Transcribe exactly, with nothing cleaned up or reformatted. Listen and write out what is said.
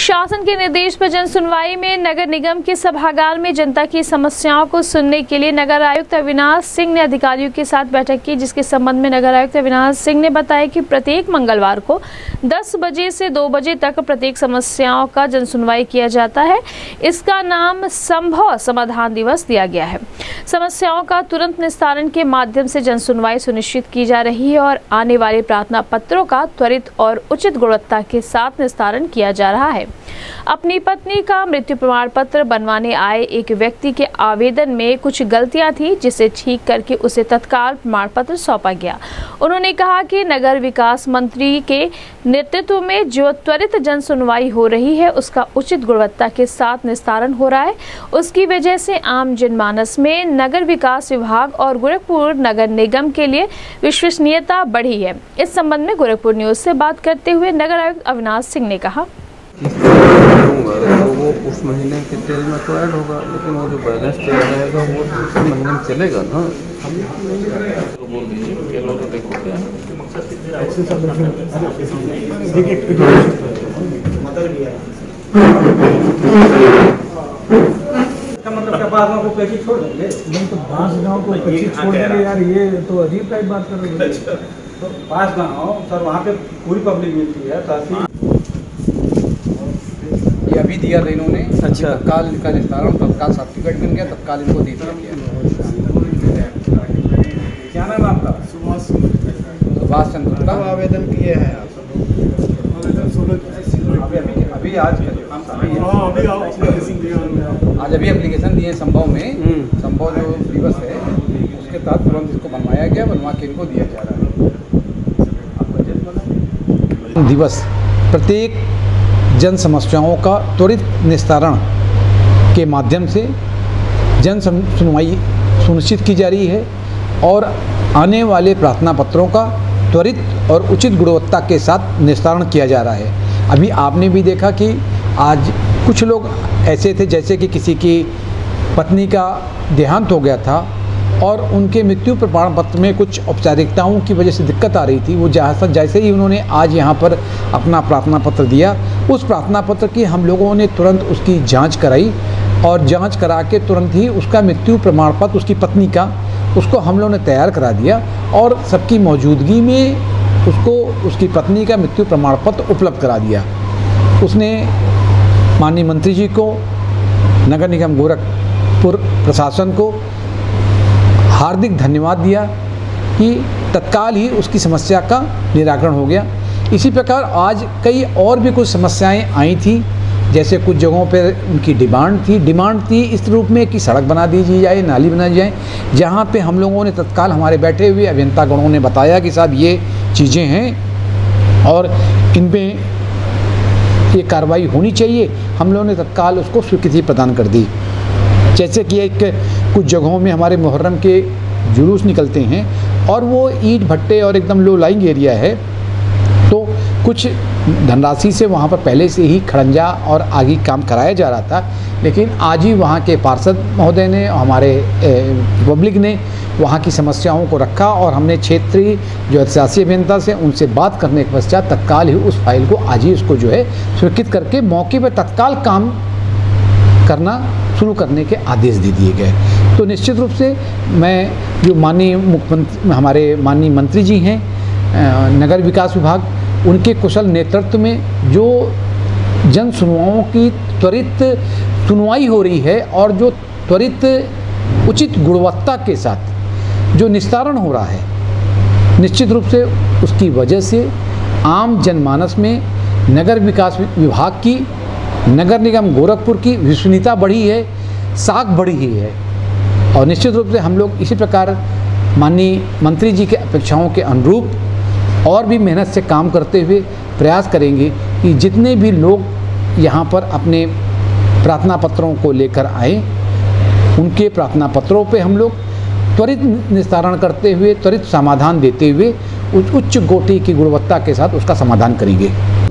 शासन के निर्देश पर जन सुनवाई में नगर निगम के सभागार में जनता की समस्याओं को सुनने के लिए नगर आयुक्त अविनाश सिंह ने अधिकारियों के साथ बैठक की, जिसके संबंध में नगर आयुक्त अविनाश सिंह ने बताया कि प्रत्येक मंगलवार को दस बजे से दो बजे तक प्रत्येक समस्याओं का जन सुनवाई किया जाता है। इसका नाम संभव समाधान दिवस दिया गया है। समस्याओं का तुरंत निस्तारण के माध्यम से जन सुनवाई सुनिश्चित की जा रही है और आने वाले प्रार्थना पत्रों का त्वरित और उचित गुणवत्ता के साथ निस्तारण किया जा रहा है। अपनी पत्नी का मृत्यु प्रमाण पत्र बनवाने आए एक व्यक्ति के आवेदन में कुछ गलतियां थी, जिसे ठीक करके उसे तत्काल प्रमाण पत्र सौंपा गया। उन्होंने कहा कि नगर विकास मंत्री के नेतृत्व में जो त्वरित जन सुनवाई हो रही है उसका उचित गुणवत्ता के साथ निस्तारण हो रहा है। उसकी वजह से आम जनमानस में नगर विकास विभाग और गोरखपुर नगर निगम के लिए विश्वसनीयता बढ़ी है। इस संबंध में गोरखपुर न्यूज से बात करते हुए नगर आयुक्त अविनाश सिंह ने कहा, तो वो उस महीने के तेल में तो ऐड होगा, लेकिन वो जो बैलेंस तेल रहेगा वो उस महीने में चलेगा ना। तो बोल दीजिए ये लोग देखो क्या मतलब क्या बास गाँव को पैकेज छोड़ देंगे? नहीं तो बास गाँव को पैकेज छोड़ देंगे यार, ये तो अजीब टाइप बात कर रहे हैं। तो बास गाँव सर वहाँ पे पूरी पब्लिक मिलती है, तहसील ये अभी दिया था इन्होंने। अच्छा, तत्काल इनका निस्तारण, तत्काल सर्टिफिकेट मिल गया, तत्काल इनको दे दिया गया। क्या नाम है आपका? सुभाष सुभाष चंद्र गुप्ता। आवेदन किए हैं आप? अभी अभी आज आज अभी एप्लीकेशन दिए संभव में, संभव जो दिवस है उसके तहत तुरंत इसको बनवाया गया, बनवा के इनको दिया जा रहा है। दिवस प्रत्येक जन समस्याओं का त्वरित निस्तारण के माध्यम से जन सुनवाई सुनिश्चित की जा रही है और आने वाले प्रार्थना पत्रों का त्वरित और उचित गुणवत्ता के साथ निस्तारण किया जा रहा है। अभी आपने भी देखा कि आज कुछ लोग ऐसे थे जैसे कि किसी की पत्नी का देहांत हो गया था और उनके मृत्यु प्रमाण पत्र में कुछ औपचारिकताओं की वजह से दिक्कत आ रही थी। वो जहाँ जैसे ही उन्होंने आज यहाँ पर अपना प्रार्थना पत्र दिया, उस प्रार्थना पत्र की हम लोगों ने तुरंत उसकी जांच कराई और जांच करा के तुरंत ही उसका मृत्यु प्रमाण पत्र उसकी पत्नी का उसको हम लोगों ने तैयार करा दिया और सबकी मौजूदगी में उसको उसकी पत्नी का मृत्यु प्रमाण पत्र उपलब्ध करा दिया। उसने माननीय मंत्री जी को, नगर निगम गोरखपुर प्रशासन को हार्दिक धन्यवाद दिया कि तत्काल ही उसकी समस्या का निराकरण हो गया। इसी प्रकार आज कई और भी कुछ समस्याएं आई थी, जैसे कुछ जगहों पर उनकी डिमांड थी डिमांड थी इस रूप में कि सड़क बना दी जाए, नाली बना दी जाए, जहाँ पे हम लोगों ने तत्काल हमारे बैठे हुए अभियंता गणों ने बताया कि साहब ये चीज़ें हैं और इनमें ये कार्रवाई होनी चाहिए। हम लोगों ने तत्काल उसको स्वीकृति प्रदान कर दी। जैसे कि एक कुछ जगहों में हमारे मुहर्रम के जुलूस निकलते हैं और वो ईंट भट्टे और एकदम लो लाइंग एरिया है, तो कुछ धनराशि से वहाँ पर पहले से ही खड़ंजा और आगे काम कराया जा रहा था, लेकिन आज ही वहाँ के पार्षद महोदय ने, हमारे पब्लिक ने वहाँ की समस्याओं को रखा और हमने क्षेत्रीय जो सियासी अभियंता से उनसे बात करने के पश्चात तत्काल ही उस फाइल को आज ही उसको जो है स्वीकृत करके मौके पर तत्काल काम करना शुरू करने के आदेश दे दिए गए। तो निश्चित रूप से मैं जो माननीय मुख्यमंत्री हमारे माननीय मंत्री जी हैं नगर विकास विभाग, उनके कुशल नेतृत्व में जो जन सुनवाओं की त्वरित सुनवाई हो रही है और जो त्वरित उचित गुणवत्ता के साथ जो निस्तारण हो रहा है, निश्चित रूप से उसकी वजह से आम जनमानस में नगर विकास विभाग की, नगर निगम गोरखपुर की विश्वसनीयता बढ़ी है, साख बढ़ी ही है। और निश्चित रूप से हम लोग इसी प्रकार माननीय मंत्री जी के अपेक्षाओं के अनुरूप और भी मेहनत से काम करते हुए प्रयास करेंगे कि जितने भी लोग यहाँ पर अपने प्रार्थना पत्रों को लेकर आए, उनके प्रार्थना पत्रों पे हम लोग त्वरित निस्तारण करते हुए, त्वरित समाधान देते हुए उच्च कोटि की गुणवत्ता के साथ उसका समाधान करेंगे।